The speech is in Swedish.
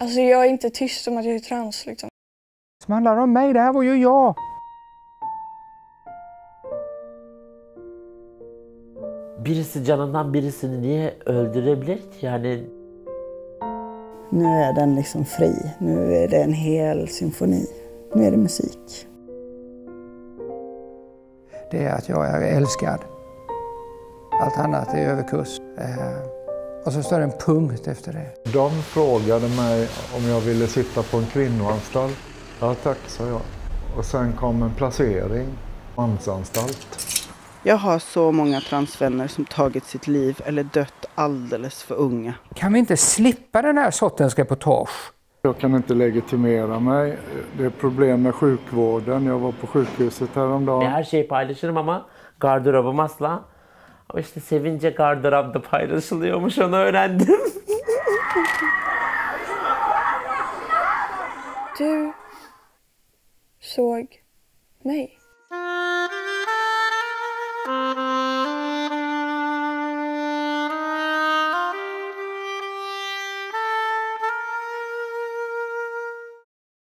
Alltså jag är inte tyst om att jag är trans liksom. Som handlar om mig, det här var ju jag. Birisi canından birisini niye öldürebilir ki? Yani nu är den liksom fri. Nu är det en hel symfoni. Nu är det musik. Det är att jag är älskad. Allt annat är överkurs. Och så står det en punkt efter det. De frågade mig om jag ville sitta på en kvinnoanstalt. Ja tack, sa jag. Och sen kom en placering, mansanstalt. Jag har så många transvänner som tagit sitt liv eller dött alldeles för unga. Kan vi inte slippa den här sortens reportage? Jag kan inte legitimera mig. Det är problem med sjukvården. Jag var på sjukhuset häromdagen. her şeyi paylaşırım ama gardırobum asla. Ama işte sevince gardırop da paylaşılıyormuş, onu öğrendim. Du såg mig.